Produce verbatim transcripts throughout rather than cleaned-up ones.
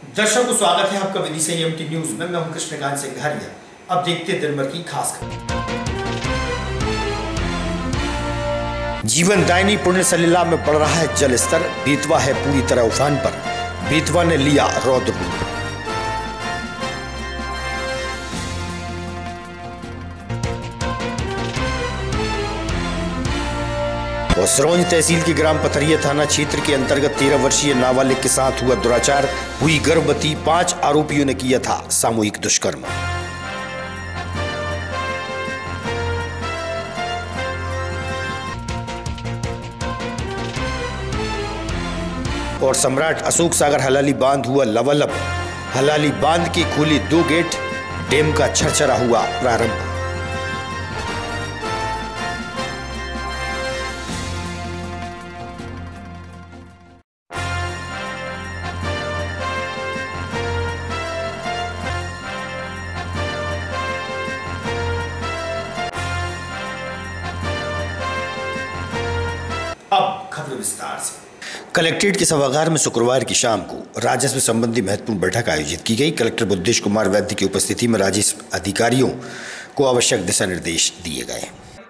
दर्शकों को स्वागत है आपका विधि से एम टी न्यूज में। मैं हूं कृष्णकांत सिंघारिया। अब देखते हैं दिन भर की खास खबर। जीवन दायनी पुण्य सलिला में बढ़ रहा है जल स्तर। बेतवा है पूरी तरह उफान पर। बेतवा ने लिया रौद्र रूप। और सिरोंज तहसील के ग्राम पथरिया थाना क्षेत्र के अंतर्गत तेरह वर्षीय नाबालिग के साथ हुआ दुराचार। हुई गर्भवती। पांच आरोपियों ने किया था सामूहिक दुष्कर्म। और सम्राट अशोक सागर हलाली बांध हुआ लबालब। हलाली बांध के खोले दो गेट। डैम का छरछरा हुआ प्रारंभ। अब खबर विस्तार से। कलेक्ट्रेट के सभागार में शुक्रवार की शाम को राजस्व संबंधी महत्वपूर्ण बैठक आयोजित की गई। कलेक्टर बुद्धेश कुमार वैद्य की उपस्थिति में राजस्व अधिकारियों को आवश्यक दिशा निर्देश दिए गए।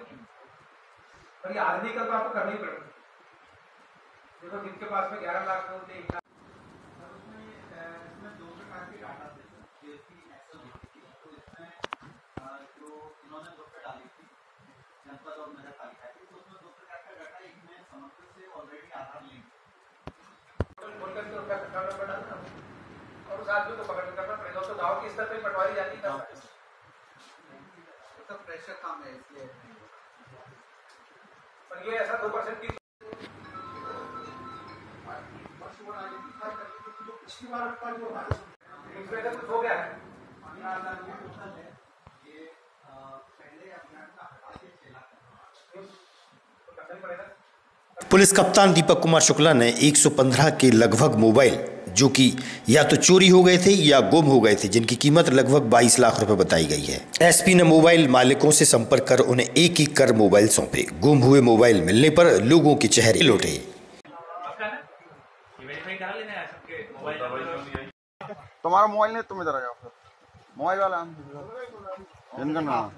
और उस आदमी को पकड़ करना पड़ेगा। तो गांव के स्तर पे पटवारी जाती है, तो प्रेशर कम है इसलिए। पर ये ऐसा दो परसेंट की पिछली बार कुछ हो गया है। ये पहले पुलिस कप्तान दीपक कुमार शुक्ला ने एक सौ पंद्रह के लगभग मोबाइल जो कि या तो चोरी हो गए थे या गुम हो गए थे, जिनकी कीमत लगभग बाईस लाख रुपए बताई गई है। एसपी ने मोबाइल मालिकों से संपर्क कर उन्हें एक एक कर मोबाइल सौंपे। गुम हुए मोबाइल मिलने पर लोगों के चेहरे लौटे। तुम्हारा मोबाइल नहीं, तुम इधर आ जाओ। मोबाइल वाला इनका नाम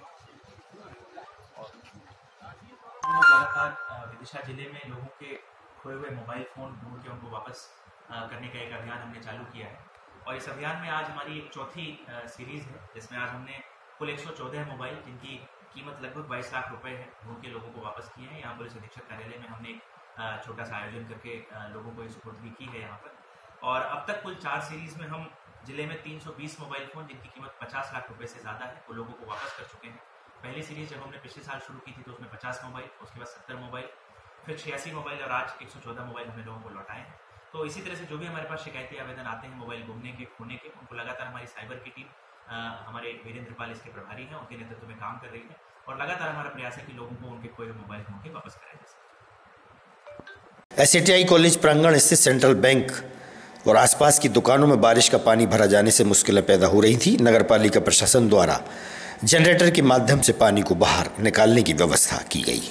लगातार विदिशा जिले में लोगों के खोए हुए मोबाइल फ़ोन ढूंढ के उनको वापस करने का एक अभियान हमने चालू किया है। और इस अभियान में आज हमारी एक चौथी सीरीज़ है, जिसमें आज हमने कुल एक सौ चौदह मोबाइल जिनकी कीमत लगभग बाईस लाख रुपए है ढूंढ के लोगों को वापस किए हैं। यहाँ पुलिस अधीक्षक कार्यालय में हमने एक छोटा सा आयोजन करके लोगों को इस सुपुर्दगी की है यहाँ पर। और अब तक कुल चार सीरीज़ में हम जिले में तीन सौ बीस मोबाइल फ़ोन जिनकी कीमत पचास लाख रुपये से ज़्यादा है वो लोगों को वापस कर चुके हैं। पहली सीरीज जब हमने पिछले साल शुरू की थी तो उसमें पचास मोबाइल, उसके बाद सत्तर मोबाइल, फिर छियासी मोबाइल और आज एक सौ चौदह मोबाइल हमने लोगों को लौटाए हैं। तो इसी तरह से जो भी हमारे पास शिकायती आवेदन आते हैं मोबाइल गुमने के, खोने के, उनको लगातार हमारी साइबर की टीम, हमारे वीरेंद्र पाल इसके प्रभारी हैं, उनके नेतृत्व में काम कर रही है। और लगातार हमारा प्रयास है कि लोगों को उनके खोए मोबाइल ढूंढ के वापस कराया जा सके। S A T I college प्रांगण स्थित सेंट्रल बैंक और आसपास की दुकानों में बारिश का पानी भरा जाने से मुश्किलें पैदा हो रही थी। नगर पालिका प्रशासन द्वारा जनरेटर के माध्यम से पानी को बाहर निकालने की व्यवस्था की गई।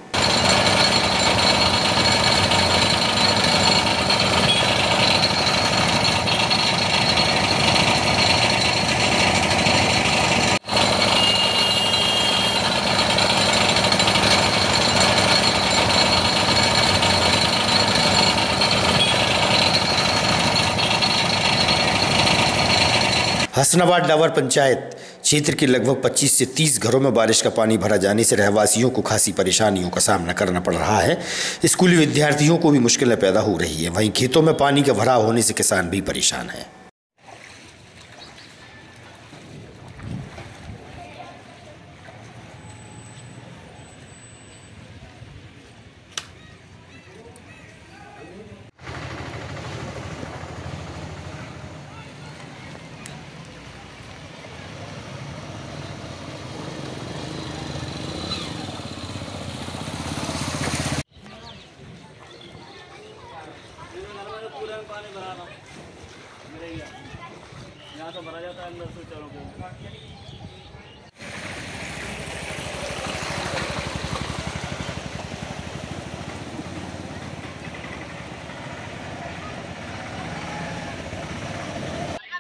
हसनाबाद डावर पंचायत क्षेत्र के लगभग पच्चीस से तीस घरों में बारिश का पानी भरा जाने से रहवासियों को खासी परेशानियों का सामना करना पड़ रहा है। स्कूली विद्यार्थियों को भी मुश्किलें पैदा हो रही है। वहीं खेतों में पानी का भराव होने से किसान भी परेशान हैं। यहाँ तो भरा जाता है अंदर से। चलो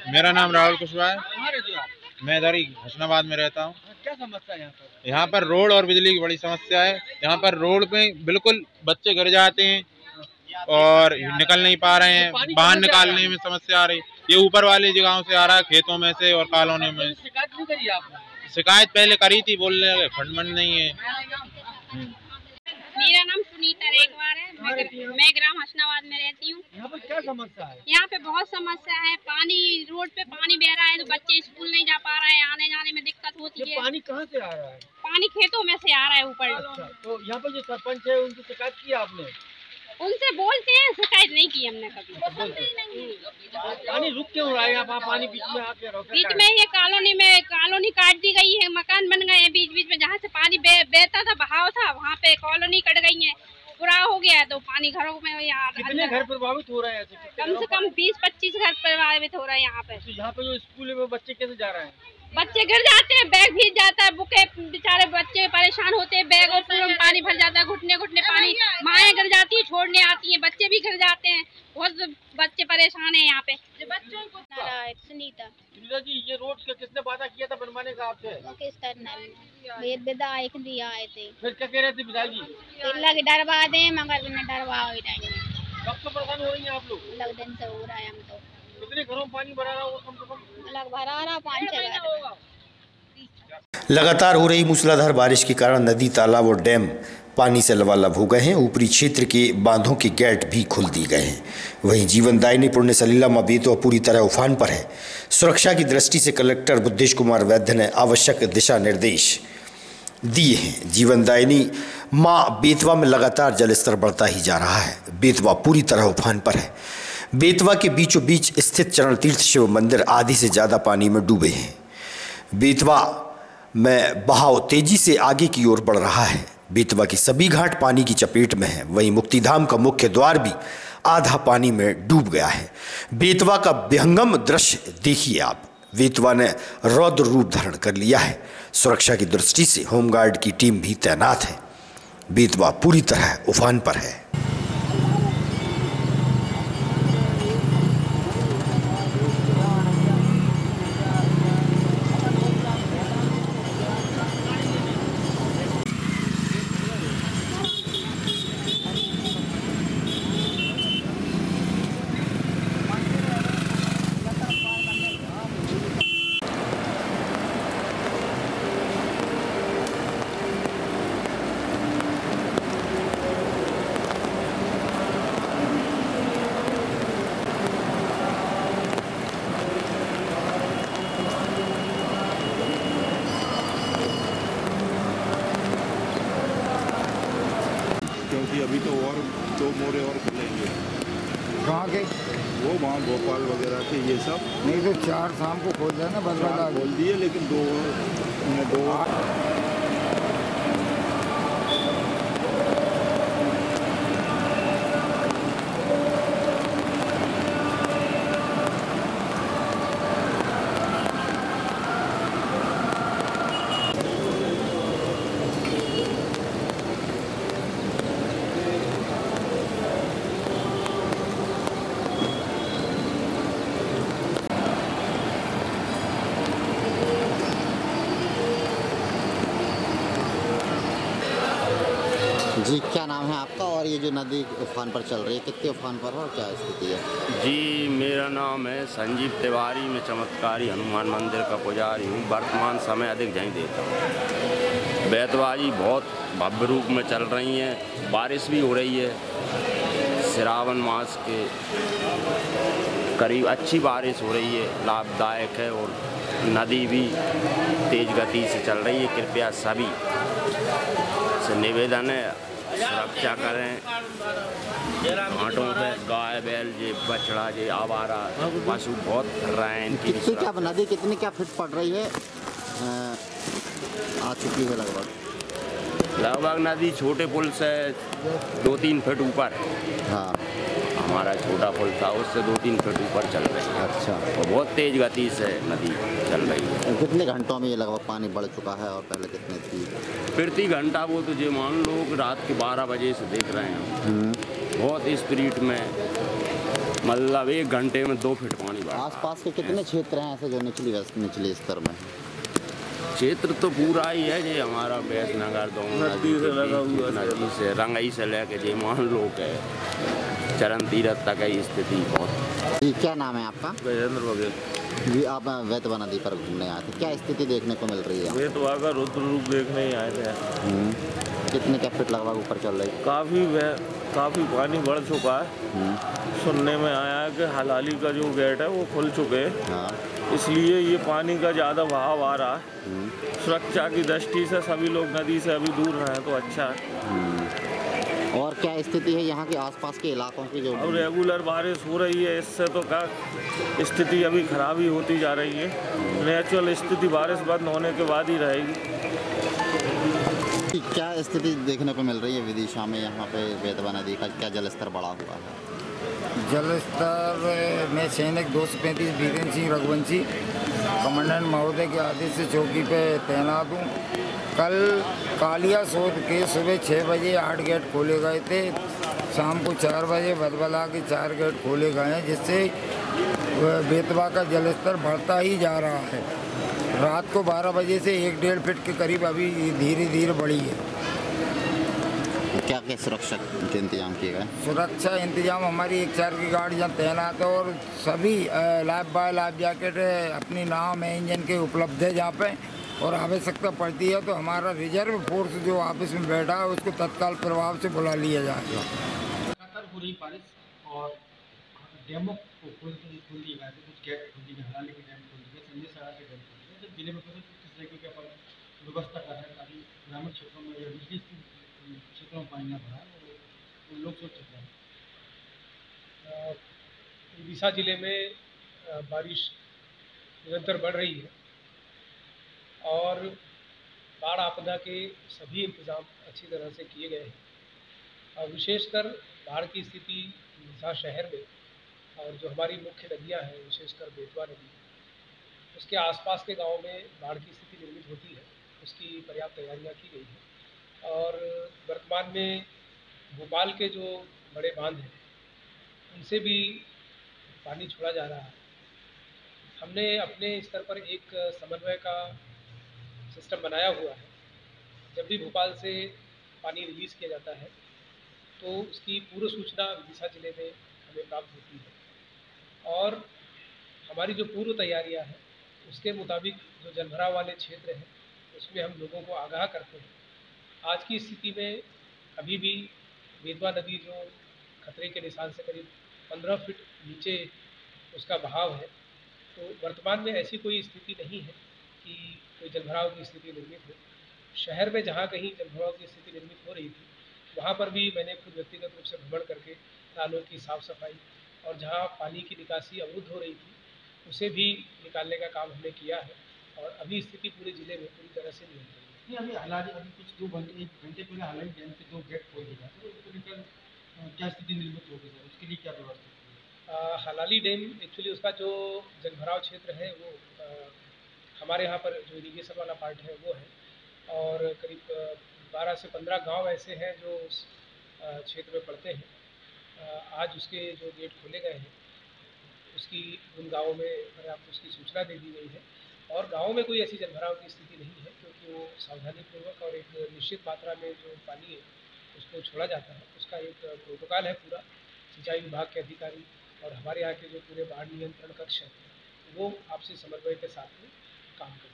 मेरा नाम राहुल कुशवाहा है। मैं इधर ही हसनाबाद में रहता हूँ। क्या समस्या है यहाँ पर? यहाँ पर रोड और बिजली की बड़ी समस्या है। यहाँ पर रोड पे बिल्कुल बच्चे गिर जाते हैं और निकल नहीं पा रहे हैं। बाहर निकालने में समस्या आ रही। ये ऊपर वाली जगहों से आ रहा है, खेतों में से और कॉलोनी में। शिकायत नहीं करी आपने? शिकायत पहले करी थी, बोल रहे फंड मंड नहीं है। मेरा नाम सुनीता रेगवार है। मैं, मैं ग्राम हसनाबाद में रहती हूँ। यहाँ पर क्या समस्या है? यहाँ पे बहुत समस्या है। पानी, रोड पे पानी बह रहा है तो बच्चे स्कूल नहीं जा पा रहे हैं, आने जाने में दिक्कत होती है। पानी कहाँ से आ रहा है? पानी खेतों में से आ रहा है ऊपर। अच्छा, तो यहाँ पर जो सरपंच है उनसे शिकायत की आपने? उनसे बोलते हैं, शिकायत नहीं की हमने कभी। पानी रुक क्यों रहा है यहाँ पर? पानी बीच में आके रोका बीच में ये कॉलोनी में कॉलोनी काट दी गई है, मकान बन गए हैं बीच बीच में। जहाँ से पानी बहता था, बहाव था, वहाँ पे कॉलोनी कट गई है, पूरा हो गया है तो पानी घरों में यहाँ। कितने घर प्रभावित हो रहे हैं? कम से कम बीस पच्चीस घर प्रभावित हो रहे हैं यहाँ पे। तो यहाँ पे जो स्कूल है वो बच्चे कैसे जा रहे हैं? बच्चे गिर जाते हैं, बैग भीग जाता है, बुके बेचारे बच्चे परेशान होते हैं, बैग और पूरा पानी भर जाता है, घुटने घुटने पानी, माएँ गिर जाती है, छोड़ने आती हैं, बच्चे भी गिर जाते हैं, बहुत बच्चे परेशान हैं यहाँ पे। बच्चों को सुनीता सुनीता जी, ये रोड का किसने वादा किया था बनवाने का आपसे? विधायक दिया आए थे। फिर क्या कह रहे थे विधायक जी? लग डरवा दे, मगर डरवा ही नहीं। कब से परेशान हो रही हैं आप लोग? अलग दिन से हो रहा है। हम तो कितने घरों में पानी भरा रहा होगा? कम से कम अलग भरा रहा पाँच छह घर। लगातार हो रही मूसलाधार बारिश के कारण नदी, तालाब और डैम पानी से लबालब हो गए हैं। ऊपरी क्षेत्र के बांधों के गेट भी खोल दिए गए हैं। वहीं जीवनदायिनी पुण्य सलीला माँ बेतवा पूरी तरह उफान पर है। सुरक्षा की दृष्टि से कलेक्टर बुद्धेश कुमार वैद्य ने आवश्यक दिशा निर्देश दिए हैं। जीवनदायिनी माँ बेतवा में लगातार जलस्तर बढ़ता ही जा रहा है। बेतवा पूरी तरह उफान पर है। बेतवा के बीचों बीच स्थित चरण तीर्थ शिव मंदिर आधी से ज़्यादा पानी में डूबे हैं। बेतवा में बहाव तेजी से आगे की ओर बढ़ रहा है। बेतवा की सभी घाट पानी की चपेट में है। वहीं मुक्तिधाम का मुख्य द्वार भी आधा पानी में डूब गया है। बेतवा का विहंगम दृश्य देखिए आप। बेतवा ने रौद्र रूप धारण कर लिया है। सुरक्षा की दृष्टि से होमगार्ड की टीम भी तैनात है। बेतवा पूरी तरह उफान पर है। क्योंकि अभी तो और दो मोरे और खुलेंगे। कहाँ के? वो वहाँ भोपाल वगैरह के ये सब। नहीं तो चार शाम को खोल देना, बस चार खोल दिए, लेकिन दो दो जी, क्या नाम है आपका? और ये जो नदी उफान पर चल रही है, कितने उफान पर है और क्या स्थिति है? जी, मेरा नाम है संजीव तिवारी। मैं चमत्कारी हनुमान मंदिर का पुजारी हूँ। वर्तमान समय अधिक झई देता हूँ। बेतवा जी बहुत भव्य रूप में चल रही हैं। बारिश भी हो रही है। श्रावण मास के करीब अच्छी बारिश हो रही है, लाभदायक है। और नदी भी तेज गति से चल रही है। कृपया सभी से निवेदन है, सुरक्षा करें। घाटों पे गाय बैल जे बछड़ा जे आवारा पशु बहुत फिर रहे हैं। इनकी कितनी क्या नदी कितनी क्या फिट पड़ रही है? आ चुकी है लगभग लगभग नदी छोटे पुल से दो तीन फीट ऊपर। हाँ, हमारा छोटा पुल था, उससे दो तीन फीट ऊपर चल रही है। अच्छा। और बहुत तेज गति से नदी चल रही है। कितने घंटों में ये लगभग पानी बढ़ चुका है और पहले कितने थी? प्रति घंटा वो तो जो मान लो रात के बारह बजे से देख रहे हैं। बहुत स्पीड में मतलब एक घंटे में दो फीट पानी बढ़ा। आसपास के कितने क्षेत्र हैं ऐसे जो निचली निचले स्तर में? क्षेत्र तो पूरा ही है जी हमारा बैसनगर नदी से लगा हुआ नदी से रंगई से लेके जी मान लो के चरण तीरथ तक की स्थिति बहुत। जी क्या नाम है आपका? गजेंद्र बघेल। जी आप वेतवा नदी पर घूमने आए थे, क्या स्थिति देखने को मिल रही है? वेतवा का रुद्र रूप देखने ही आए थे। कितने क्या फीट लगभग ऊपर चल रही है? काफ़ी काफ़ी पानी बढ़ चुका है। सुनने में आया है कि हलाली का जो गेट है वो खुल चुके हैं। हाँ। इसलिए ये पानी का ज़्यादा बहाव आ रहा है। सुरक्षा की दृष्टि से सभी लोग नदी से अभी दूर रहें तो अच्छा है। और क्या स्थिति है यहाँ के आसपास के इलाकों की? जो अब रेगुलर बारिश हो रही है इससे तो क्या स्थिति अभी खराब ही होती जा रही है। नेचुरल स्थिति बारिश बंद होने के बाद ही रहेगी। क्या स्थिति देखने को मिल रही है विदिशा में? यहाँ पे वेतवा नदी का क्या जलस्तर बढ़ा हुआ है? जलस्तर में सैनिक दो सौ पैंतीस बीरेन्द्र सिंह रघुवंशी कमांडेंट महोदय के आदेश से चौकी पे तैनात हूँ। कल कालिया सोध के सुबह छः बजे आठ गेट खोले गए थे, शाम को चार बजे बदबला के चार गेट खोले गए हैं, जिससे बेतवा का जलस्तर बढ़ता ही जा रहा है। रात को बारह बजे से एक डेढ़ फीट के करीब अभी धीरे धीरे बढ़ी है। क्या क्या सुरक्षा के इंतजाम किए गए? सुरक्षा इंतजाम हमारी एक चार की गाड़ी जहाँ तैनात है और सभी लाइफ बाय लाइफ जैकेट अपनी नाव में इंजन के उपलब्ध है जहाँ पे, और आवश्यकता पड़ती है तो हमारा रिजर्व फोर्स जो ऑफिस में बैठा है उसको तत्काल प्रभाव से बुला लिया जाएगा। लगातार हो रही बारिश और डैमों को खोल खोल दिए गए थे, कुछ गेट खोल दिए गए, हलाली के डैम खोल दिए, संजय सागर के डैम खोल दिए। तो जिले में किस तरीके की अपन व्यवस्था कर रहे हैं ताकि ग्रामीण क्षेत्रों में या निचली क्षेत्रों में पानी न भरा और लोग सुरक्षित रहें। विदिशा जिले में बारिश निरंतर बढ़ रही है और बाढ़ आपदा के सभी इंतजाम अच्छी तरह से किए गए हैं। और विशेषकर बाढ़ की स्थिति विदिशा शहर में और जो हमारी मुख्य नदियां हैं, विशेषकर बेतवा नदी, उसके आसपास के गांव में बाढ़ की स्थिति निर्मित होती है, उसकी पर्याप्त तैयारियां की गई हैं। और वर्तमान में भोपाल के जो बड़े बांध हैं उनसे भी पानी छोड़ा जा रहा है। हमने अपने स्तर पर एक समन्वय का सिस्टम बनाया हुआ है। जब भी भोपाल से पानी रिलीज़ किया जाता है तो उसकी पूर्व सूचना विदिशा जिले में हमें प्राप्त होती है और हमारी जो पूर्व तैयारियां हैं उसके मुताबिक जो जलभराव वाले क्षेत्र हैं उसमें हम लोगों को आगाह करते हैं। आज की स्थिति में अभी भी बेतवा नदी जो खतरे के निशान से करीब पंद्रह फीट नीचे उसका बहाव है, तो वर्तमान में ऐसी कोई स्थिति नहीं है कि कोई जलभराव की स्थिति निर्मित हो। शहर में जहाँ कहीं जलभराव की स्थिति निर्मित हो रही थी वहाँ पर भी मैंने खुद व्यक्तिगत रूप से भ्रमण करके नालों की साफ़ सफाई और जहाँ पानी की निकासी अवरुद्ध हो रही थी उसे भी निकालने का काम हमने किया है और अभी स्थिति पूरे जिले में पूरी तरह से नियंत्रित है। अभी हालांकि अभी कुछ दो घंटे एक घंटे पहले हालांकि डैम के दो गेट खोल दिए गए थे, उसको लेकर क्या स्थिति निर्मित होगी सर, उसके लिए क्या व्यवस्था? हलाली डैम एक्चुअली उसका जो जलभराव क्षेत्र है वो आ, हमारे यहाँ पर जो इरीगेशन वाला पार्ट है वो है और करीब बारह से पंद्रह गांव ऐसे हैं जो उस क्षेत्र में पड़ते हैं। आ, आज उसके जो गेट खोले गए हैं उसकी उन गाँवों में मैंने आपको उसकी सूचना दे दी गई है और गाँव में कोई ऐसी जलभराव की स्थिति नहीं है क्योंकि वो सावधानीपूर्वक और एक निश्चित मात्रा में जो पानी है उसको छोड़ा जाता है। उसका एक प्रोटोकॉल है पूरा। सिंचाई विभाग के अधिकारी और हमारे यहाँ के जो पूरे बाढ़ नियंत्रण कक्ष है वो आपसी समन्वय के साथ में काम करते हैं।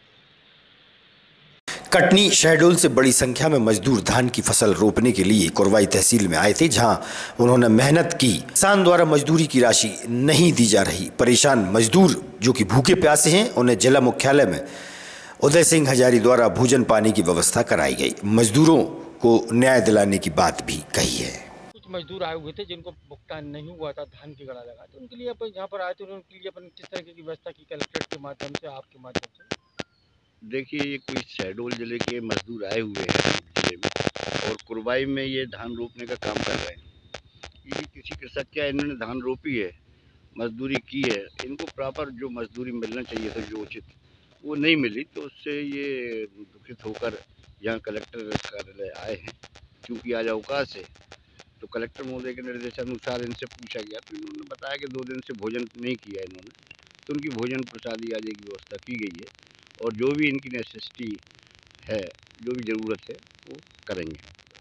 कटनी शहडोल से बड़ी संख्या में मजदूर धान की फसल रोपने के लिए कोरवाई तहसील में आए थे, जहां उन्होंने मेहनत की। किसान द्वारा मजदूरी की राशि नहीं दी जा रही। परेशान मजदूर जो कि भूखे प्यासे हैं, उन्हें जिला मुख्यालय में उदय सिंह हजारी द्वारा भोजन पानी की व्यवस्था कराई गई। मजदूरों को न्याय दिलाने की बात भी कही है। कुछ मजदूर आए हुए थे जिनको भुगतान नहीं हुआ था धान की गड़ा लगा, तो उनके लिए अपन यहाँ पर आए थे, उनके लिए अपन किस तरह की व्यवस्था की कलेक्ट्रेट के माध्यम से, आपके माध्यम से? देखिए, ये कुछ शहडोल जिले के मजदूर आए हुए हैं जिले में और कुरवाई में ये धान रोपने का काम कर रहे हैं। ये किसी कृषक क्या इन्होंने धान रोपी है, मजदूरी की है, इनको प्रॉपर जो मजदूरी मिलना चाहिए था जो उचित, वो नहीं मिली, तो उससे ये दुखित होकर यहाँ कलेक्टर कार्यालय आए हैं। क्योंकि आज अवकाश है तो कलेक्टर महोदय के निर्देशानुसार इनसे पूछा गया तो इन्होंने बताया कि दो दिन से भोजन नहीं किया इन्होंने, तो उनकी भोजन प्रसादी आदि की व्यवस्था की गई है और जो भी इनकी नेसेसिटी है, जो भी ज़रूरत है वो करेंगे।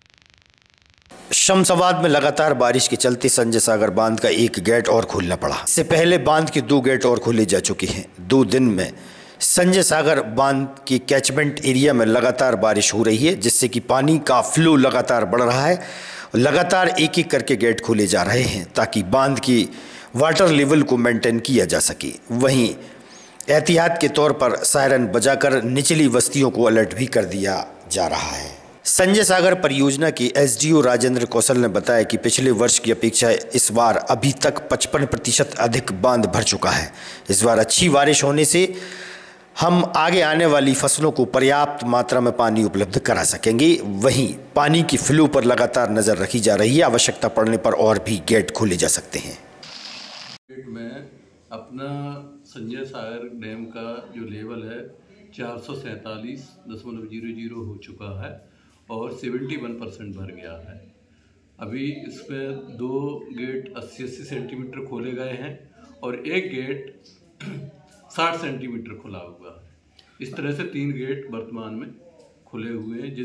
शमशाबाद में लगातार बारिश के चलते संजय सागर बांध का एक गेट और खोलना पड़ा। इससे पहले बांध के दो गेट और खोले जा चुके हैं। दो दिन में संजय सागर बांध के कैचमेंट एरिया में लगातार बारिश हो रही है, जिससे कि पानी का फ्लो लगातार बढ़ रहा है। लगातार एक एक करके गेट खोले जा रहे हैं ताकि बांध की वाटर लेवल को मेंटेन किया जा सके। वहीं एहतियात के तौर पर सायरन बजाकर निचली बस्तियों को अलर्ट भी कर दिया जा रहा है। संजय सागर परियोजना के एसडीओ राजेंद्र कौशल ने बताया कि पिछले वर्ष की अपेक्षा इस बार अभी तक पचपन प्रतिशत अधिक बांध भर चुका है। इस बार अच्छी बारिश होने से हम आगे आने वाली फसलों को पर्याप्त मात्रा में पानी उपलब्ध करा सकेंगे। वहीं पानी की फ्लो पर लगातार नजर रखी जा रही है। आवश्यकता पड़ने पर और भी गेट खोले जा सकते हैं। में अपना संजय सागर डैम का जो लेवल है चार सौ सैंतालीस दशमलव जीरो जीरो हो चुका है और इकहत्तर परसेंट भर गया है। अभी इसमें दो गेट अस्सी अस्सी सेंटीमीटर खोले गए हैं और एक गेट साठ सेंटीमीटर खुला हुआ है। इस तरह से तीन गेट वर्तमान में खुले हुए हैं,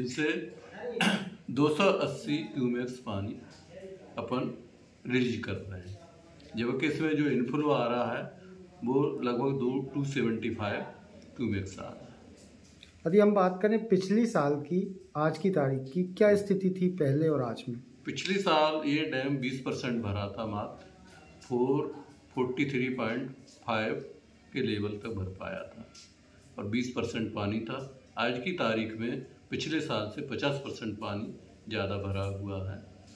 जिनसे दो सौ अस्सी क्यूमेक्स पानी अपन रिलीज कर रहे हैं, जबकि इसमें जो इनफ्लो आ रहा है वो लगभग दो टू सेवेंटी फाइव क्यूमेक्स आ रहा है। यदि हम बात करें पिछली साल की आज की तारीख की, क्या स्थिति थी पहले और आज में? पिछली साल ये डैम बीस परसेंट भरा था, मात्र four forty three point five के लेवल तक भर पाया था और बीस परसेंट पानी था। आज की तारीख में पिछले साल से पचास परसेंट पानी ज़्यादा भरा हुआ है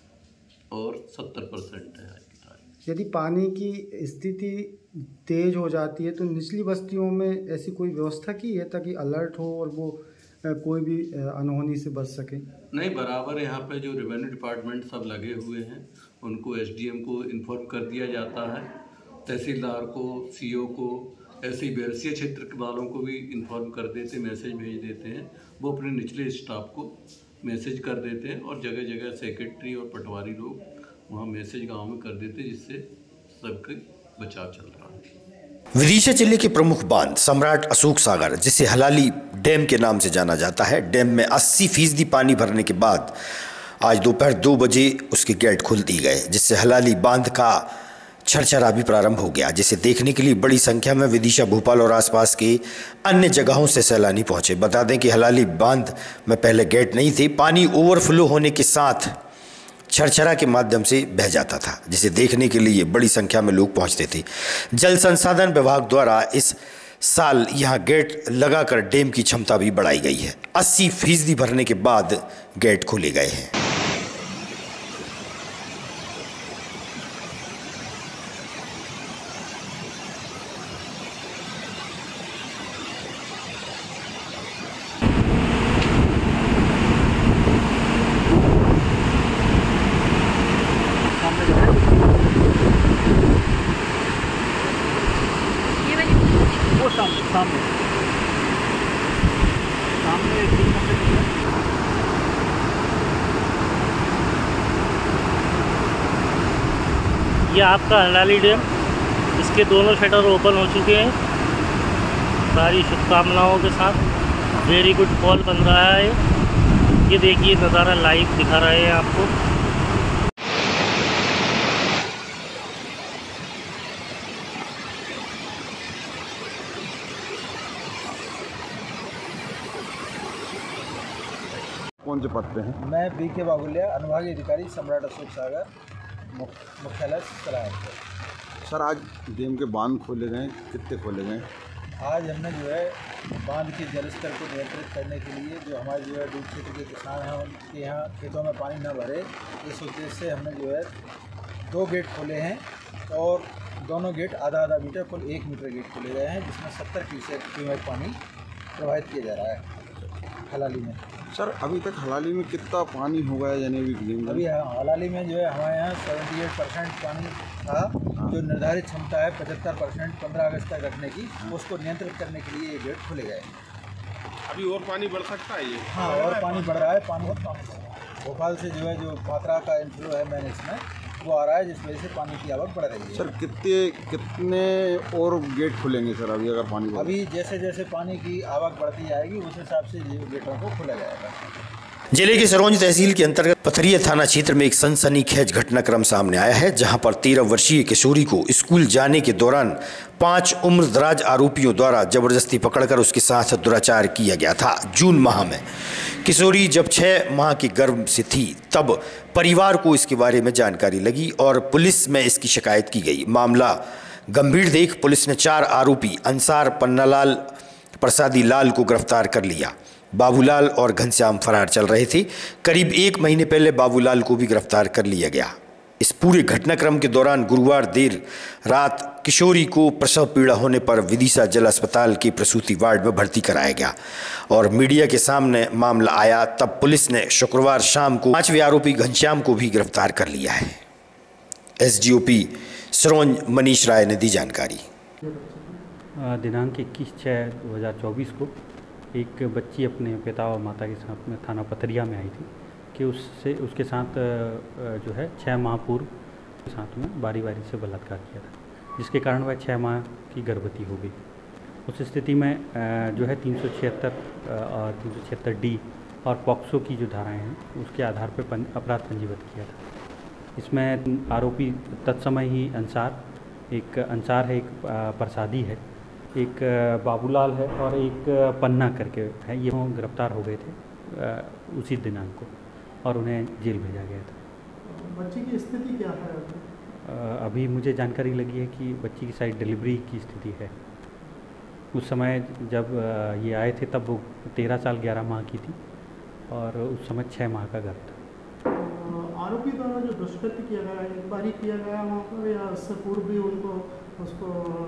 और सत्तर परसेंट है आज की तारीख। यदि पानी की स्थिति तेज हो जाती है तो निचली बस्तियों में ऐसी कोई व्यवस्था की है ताकि अलर्ट हो और वो कोई भी अनहोनी से बच सके? नहीं, बराबर यहाँ पे जो रेवेन्यू डिपार्टमेंट सब लगे हुए हैं, उनको एसडीएम को इन्फॉर्म कर दिया जाता है, तहसीलदार को, सीओ को, ऐसे ही बैरसिया क्षेत्र के वालों को भी इन्फॉर्म कर देते, मैसेज भेज देते हैं। वो अपने निचले स्टाफ को मैसेज कर देते हैं और जगह जगह सेक्रेटरी और पटवारी लोग वहाँ मैसेज गांव में कर देते हैं, जिससे सबके बचाव चल रहा है। विदिशा जिले के प्रमुख बांध सम्राट अशोक सागर, जिसे हलाली डैम के नाम से जाना जाता है, डैम में अस्सी फीसदी पानी भरने के बाद आज दोपहर दो बजे उसके गेट खोल दिए गए, जिससे हलाली बांध का छरछरा भी प्रारंभ हो गया, जिसे देखने के लिए बड़ी संख्या में विदिशा, भोपाल और आसपास के अन्य जगहों से सैलानी पहुंचे। बता दें कि हलाली बांध में पहले गेट नहीं थे। पानी ओवरफ्लो होने के साथ छरछरा के माध्यम से बह जाता था, जिसे देखने के लिए बड़ी संख्या में लोग पहुंचते थे। जल संसाधन विभाग द्वारा इस साल यहां गेट लगाकर डैम की क्षमता भी बढ़ाई गई है। अस्सी फीसदी भरने के बाद गेट खोले गए हैं। सामने सामने ये आपका हलाली डैम, इसके दोनों शटर ओपन हो चुके हैं। सारी शुभकामनाओं के साथ वेरी गुड फॉल बन रहा है। ये देखिए नज़ारा लाइव दिखा रहे हैं आपको। कौन से पद पे हैं? मैं बी के बागुलिया, अनुभागीय अधिकारी सम्राट अशोक सागर, मुख्यालय सलाहपुर। सर, आज डैम के बांध खोले गए, कितने खोले गए? आज हमने जो है बांध के जलस्तर को नियंत्रित करने के लिए जो हमारे जो है डूब क्षेत्र के किसान हैं उनके यहाँ खेतों में पानी न भरे, इस उद्देश्य से हमने जो है दो गेट खोले हैं और दोनों गेट आधा आधा मीटर, कुल एक मीटर गेट खोले गए हैं, जिसमें सत्तर फीसद क्यूमेक पानी प्रवाहित किया जा रहा है हलाली में। सर, अभी तक हलाली में कितना पानी हो गया यानी अभी हलाली में जो है हमारे यहाँ अठहत्तर परसेंट पानी था, जो निर्धारित क्षमता है पचहत्तर परसेंट पंद्रह अगस्त तक रखने की, उसको नियंत्रित करने के लिए ये गेट खुले गए। अभी और पानी बढ़ सकता है ये? हाँ, और पानी बढ़ रहा है, पानी बहुत कम है। भोपाल से जो है जो मात्रा का इनफ्लो है मैन इसमें वो आ रहा है, जिस वजह से पानी की आवक बढ़ रही है। सर कितने कितने और गेट खुलेंगे सर अभी अगर पानी? अभी जैसे जैसे पानी की आवक बढ़ती जाएगी उस हिसाब से गेटों को खोला जाएगा। जिले की सिरोंज तहसील के अंतर्गत पथरिया थाना क्षेत्र में एक सनसनीखेज घटनाक्रम सामने आया है, जहां पर तेरह वर्षीय किशोरी को स्कूल जाने के दौरान पांच उम्रदराज आरोपियों द्वारा जबरदस्ती पकड़कर उसके साथ दुराचार किया गया था। जून माह में किशोरी जब छह माह के गर्भ से थी तब परिवार को इसके बारे में जानकारी लगी और पुलिस में इसकी शिकायत की गई। मामला गंभीर देख पुलिस ने चार आरोपी अंसार, पन्नालाल, प्रसादी लाल को गिरफ्तार कर लिया। बाबूलाल और घनश्याम फरार चल रहे थे। करीब एक महीने पहले बाबूलाल को भी गिरफ्तार कर लिया गया। इस पूरे घटनाक्रम के दौरान गुरुवार देर रात किशोरी को प्रसव पीड़ा होने पर विदिशा जिला अस्पताल के प्रसूति वार्ड में भर्ती कराया गया और मीडिया के सामने मामला आया तब पुलिस ने शुक्रवार शाम को पांचवें आरोपी घनश्याम को भी गिरफ्तार कर लिया है। एसडीओपी सिरोंज मनीष राय ने दी जानकारी। दिनांक इक्कीस छः दो हज़ार चौबीस को एक बच्ची अपने पिता और माता के साथ में थाना पथरिया में आई थी कि उससे उसके साथ जो है छः माह पूर्व के साथ में बारी बारी से बलात्कार किया था, जिसके कारण वह छः माह की गर्भवती हो गई। उस स्थिति में जो है तीन सौ छिहत्तर और तीन सौ छिहत्तर डी और पॉक्सो की जो धाराएं हैं उसके आधार पर अपराध पंजीबद्ध किया था। इसमें आरोपी तत्समय ही अंसार, एक अंसार है, एक प्रसादी है, एक बाबूलाल है और एक पन्ना करके है, ये गिरफ्तार हो गए थे उसी दिनांक को और उन्हें जेल भेजा गया था। बच्ची की स्थिति क्या है? अभी मुझे जानकारी लगी है कि बच्ची की शायद डिलीवरी की स्थिति है। उस समय जब ये आए थे तब वो तेरह साल ग्यारह माह की थी और उस समय छः माह का गर्भ था। आरोपी द्वारा जो दुष्कृत्य किया गया एक बार ही किया गया वहाँ पर या उससे पूर्व भी उनको उसको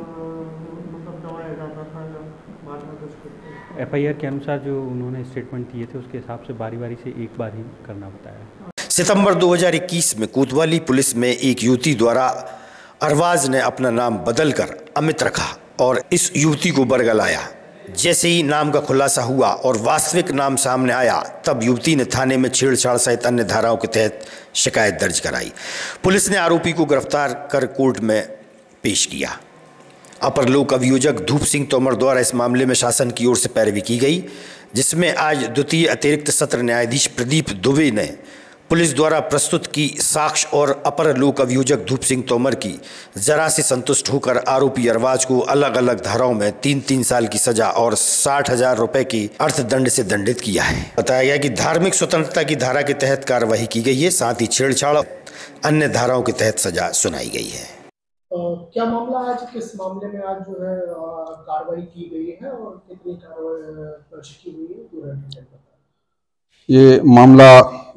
मतलब दबाया जाता था या बाद में दुष्कृत्य? एफ आई आर के अनुसार जो उन्होंने स्टेटमेंट दिए थे उसके हिसाब से बारी बारी से एक बार ही करना बताया। सितंबर दो हज़ार इक्कीस में कोतवाली पुलिस में एक युवती द्वारा अरवाज ने अपना नाम बदलकर अमित रखा और इस युवती को बरगलाया। जैसे ही नाम का खुलासा हुआ और वास्तविक नाम सामने आया तब युवती ने थाने में छेड़छाड़ सहित अन्य धाराओं के तहत शिकायत दर्ज कराई। पुलिस ने आरोपी को गिरफ्तार कर कोर्ट में पेश किया। अपर लोक अभियोजक धूप सिंह तोमर द्वारा इस मामले में शासन की ओर से पैरवी की गई, जिसमें आज द्वितीय अतिरिक्त सत्र न्यायाधीश प्रदीप दुबे ने पुलिस द्वारा प्रस्तुत की साक्ष्य और अपर लोक अभियोजक धूप सिंह तोमर की जरा से संतुष्ट होकर आरोपी अरवाज को अलग अलग धाराओं में तीन तीन साल की सजा और साठ हजार रुपए की अर्थदंड से दंडित किया है। बताया गया कि धार्मिक स्वतंत्रता की धारा के तहत कार्रवाई की गई है, साथ ही छेड़छाड़ अन्य धाराओं के तहत सजा सुनाई गई है। क्या मामला आज किस मामले में आज जो है कार्रवाई की गई है और कितनी कार्रवाई दर्ज की हुई है पूरा डिटेल बताएं। ये मामला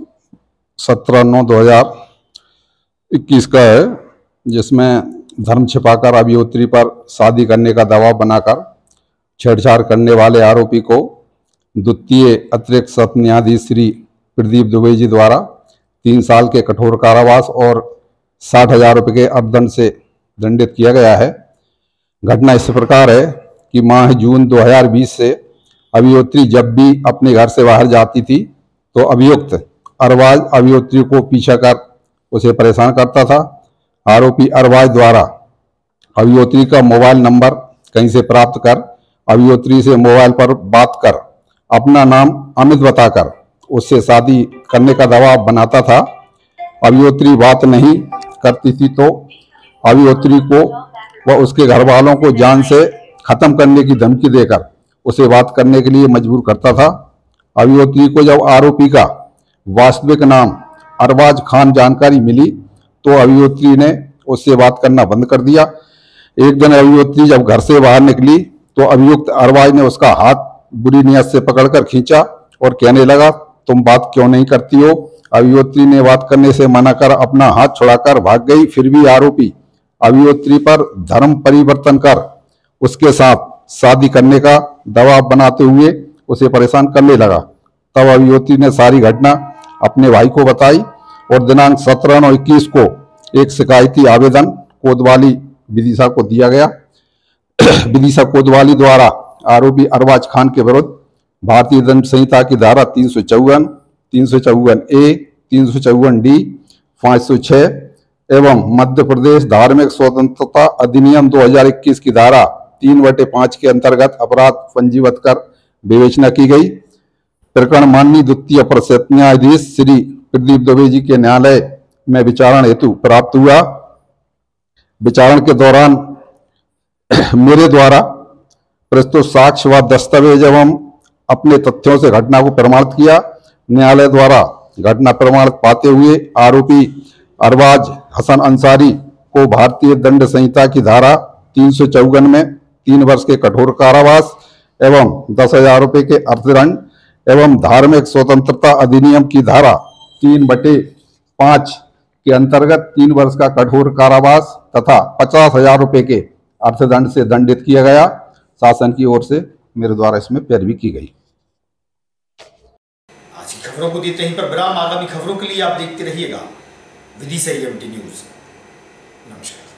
सत्रह नौ दो हजार इक्कीस का है, जिसमें धर्म छिपाकर अभियोत्री पर शादी करने का दबाव बनाकर छेड़छाड़ करने वाले आरोपी को द्वितीय अतिरिक्त सत्र न्यायाधीश श्री प्रदीप दुबे जी द्वारा तीन साल के कठोर कारावास और साठ हजार रुपये के अर्थदंड से दंडित किया गया है। घटना इस प्रकार है कि माह जून दो हज़ार बीस से अभियोत्री जब भी अपने घर से बाहर जाती थी तो अभियुक्त अरवाज अभियोत्री को पीछा कर उसे परेशान करता था। आरोपी अरवाज द्वारा अभियोत्री का मोबाइल नंबर कहीं से प्राप्त कर अभियोत्री से मोबाइल पर बात कर अपना नाम अमित बताकर उससे शादी करने का दबाव बनाता था। अभियोत्री बात नहीं करती थी तो अभियोत्री को व उसके घर वालों को जान से खत्म करने की धमकी देकर उसे बात करने के लिए मजबूर करता था। अभियोत्री को जब आरोपी का वास्तविक नाम अरवाज खान जानकारी मिली तो अभियोत्री ने उससे बात करना बंद कर दिया। एक दिन अभियोत्री जब घर से बाहर निकली तो अभियुक्त अरवाज ने उसका हाथ बुरी नियत से पकड़कर खींचा और कहने लगा, तुम बात क्यों नहीं करती हो। अभियोत्री ने बात करने से मना कर अपना हाथ छुड़ाकर भाग गई। फिर भी आरोपी अभियोत्री पर धर्म परिवर्तन कर उसके साथ शादी करने का दबाव बनाते हुए उसे परेशान करने लगा। तब अभियोत्री ने सारी घटना अपने भाई को बताई और दिनांक सत्रह नौ इक्कीस को एक शिकायती आवेदन कोतवाली विदिशा को दिया गया। विदिशा कोतवाली द्वारा आरोपी अरवाज खान के विरुद्ध भारतीय दंड संहिता की धारा तीन सौ चौवन तीन सौ चौवन ए तीन सौ चौवन डी, पाँच सौ छः एवं मध्य प्रदेश धार्मिक स्वतंत्रता अधिनियम दो हज़ार इक्कीस की धारा तीन बटे पाँच के अंतर्गत अपराध पंजीबद्ध कर विवेचना की गई। प्रकरण माननीय द्वितीय प्रसिद्ध न्यायाधीश श्री प्रदीप दुबे जी के न्यायालय में विचारण हेतु प्राप्त हुआ। विचारण के दौरान मेरे द्वारा प्रस्तुत साक्ष्य व दस्तावेज एवं अपने तथ्यों से घटना को प्रमाणित किया। न्यायालय द्वारा घटना प्रमाणित पाते हुए आरोपी अरबाज हसन अंसारी को भारतीय दंड संहिता की धारा तीन सौ चौवन में तीन वर्ष के कठोर कारावास एवं दस हजार रुपये के अर्थदंड एवं धार्मिक स्वतंत्रता अधिनियम की धारा तीन बटे पाँच के अंतर्गत तीन वर्ष का कठोर कारावास तथा पचास हजार रुपये के अर्थदंड से दंडित किया गया। शासन की ओर से मेरे द्वारा इसमें पैरवी की गई। आज की खबरों को देते ही पर विराम। आगामी खबरों के लिए आप देखते रहिएगा विधि से एम टी न्यूज। नमस्कार।